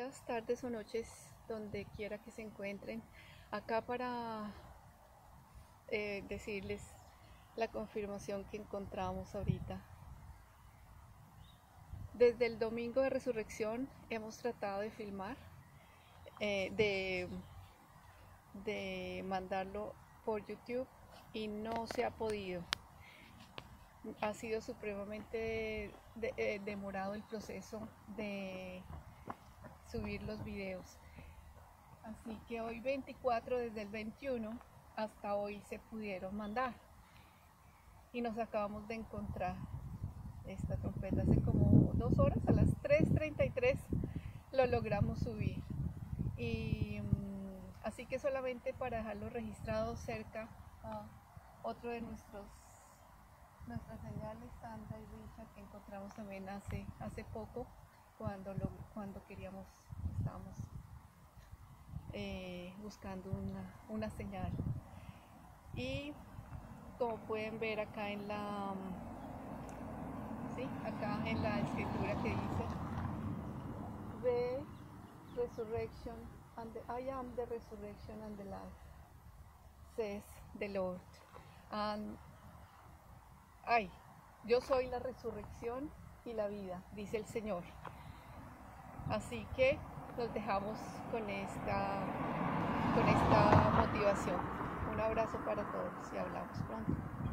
días, tardes o noches, donde quiera que se encuentren, acá para decirles la confirmación que encontramos ahorita. Desde el domingo de resurrección hemos tratado de filmar, de mandarlo por YouTube y no se ha podido. Ha sido supremamente demorado el proceso de subir los videos. Así que hoy 24, desde el 21 hasta hoy se pudieron mandar. Y nos acabamos de encontrar esta trompeta hace como 2 horas, a las 3:33 lo logramos subir. Y así que solamente para dejarlo registrado cerca a otro de nuestras señales, Sandra y Richard, que encontramos también hace poco cuando estábamos buscando una señal. Y como pueden ver acá acá en la escritura que dice The resurrection and I am the resurrection and the life, says the Lord. Yo soy la resurrección y la vida, dice el Señor. Así que nos dejamos con esta motivación. Un abrazo para todos y hablamos pronto.